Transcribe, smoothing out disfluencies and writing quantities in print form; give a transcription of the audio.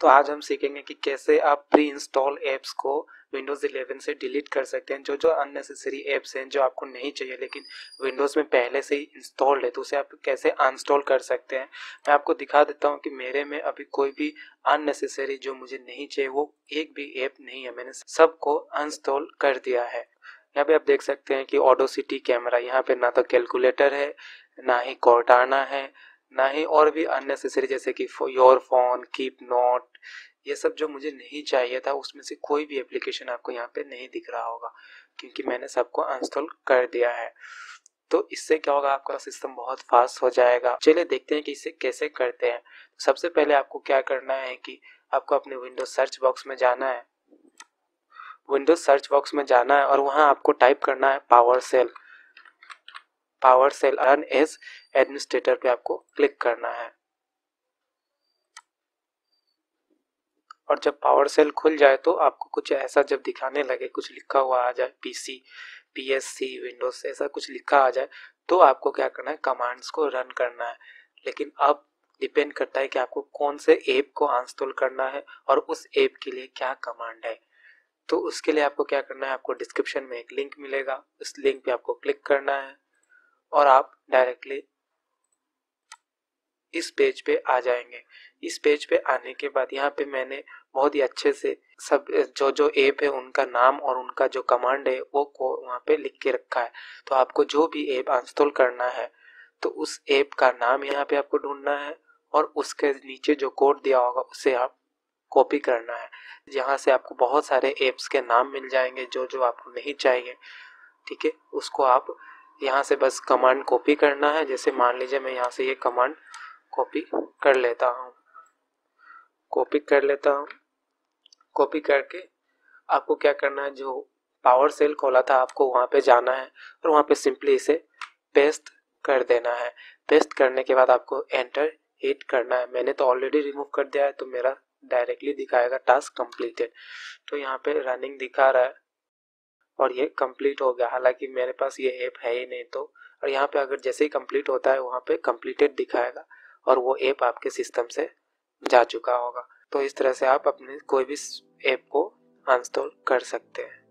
तो आज हम सीखेंगे कि कैसे आप प्री इंस्टॉल ऐप्स को विंडोज़ 11 से डिलीट कर सकते हैं। जो अननेसेसरी ऐप्स हैं जो आपको नहीं चाहिए लेकिन विंडोज़ में पहले से ही इंस्टॉल्ड है, तो उसे आप कैसे अनइंस्टॉल कर सकते हैं। मैं आपको दिखा देता हूं कि मेरे में अभी कोई भी अननेसेसरी जो मुझे नहीं चाहिए वो एक भी ऐप नहीं है, मैंने सबको अनइंस्टॉल कर दिया है। यहाँ पे आप देख सकते हैं कि ऑडोसिटी कैमरा, यहाँ पे ना तो कैलकुलेटर है, ना ही कॉर्टाना है, ना ही और भी अननेसेसरी जैसे कि योर फोन, कीप नोट, ये सब जो मुझे नहीं चाहिए था उसमें से कोई भी एप्लीकेशन आपको यहाँ पे नहीं दिख रहा होगा क्योंकि मैंने सबको अनइंस्टॉल कर दिया है। तो इससे क्या होगा, आपका सिस्टम बहुत फास्ट हो जाएगा। चलिए देखते हैं कि इसे कैसे करते हैं। सबसे पहले आपको क्या करना है कि आपको अपने विंडोज सर्च बॉक्स में जाना है, विंडोज सर्च बॉक्स में जाना है और वहां आपको टाइप करना है पावरशेल रन एज एडमिनिस्ट्रेटर पे आपको क्लिक करना है। और जब पावरशेल खुल जाए तो आपको कुछ ऐसा जब दिखाने लगे, कुछ लिखा हुआ आ जाए पीसी, पीएससी, विंडोज ऐसा कुछ लिखा आ जाए, तो आपको क्या करना है, कमांड्स को रन करना है। लेकिन अब डिपेंड करता है कि आपको कौन से ऐप को अनइंस्टॉल करना है और उस ऐप के लिए क्या कमांड है। तो उसके लिए आपको क्या करना है, आपको डिस्क्रिप्शन में एक लिंक मिलेगा, उस लिंक पे आपको क्लिक करना है और आप डायरेक्टली इस पेज पे आ जाएंगे। इस पेज पे आने के बाद यहाँ पे मैंने बहुत ही अच्छे से सब जो ऐप है उनका नाम और उनका जो कमांड है वो को वहाँ पे लिख के रखा है। तो आपको जो भी ऐप इंस्टॉल करना है तो उस ऐप का नाम यहाँ पे आपको ढूंढना है और उसके नीचे जो कोड दिया होगा उसे आप कॉपी करना है। यहाँ से आपको बहुत सारे ऐप्स के नाम मिल जाएंगे जो जो आपको नहीं चाहिए, ठीक है। उसको आप यहाँ से बस कमांड कॉपी करना है। जैसे मान लीजिए मैं यहाँ से ये कमांड कॉपी कर लेता हूँ, कॉपी करके आपको क्या करना है, जो पावरशेल खोला था आपको वहाँ पे जाना है और वहाँ पे सिंपली इसे पेस्ट कर देना है। पेस्ट करने के बाद आपको एंटर हिट करना है। मैंने तो ऑलरेडी रिमूव कर दिया है तो मेरा डायरेक्टली दिखाएगा टास्क कंप्लीटेड। तो यहाँ पे रनिंग दिखा रहा है और ये कंप्लीट हो गया, हालांकि मेरे पास ये ऐप है ही नहीं। तो और यहाँ पे अगर जैसे ही कंप्लीट होता है वहाँ पे कंप्लीटेड दिखाएगा और वो ऐप आपके सिस्टम से जा चुका होगा। तो इस तरह से आप अपने कोई भी ऐप को अनइंस्टॉल कर सकते हैं।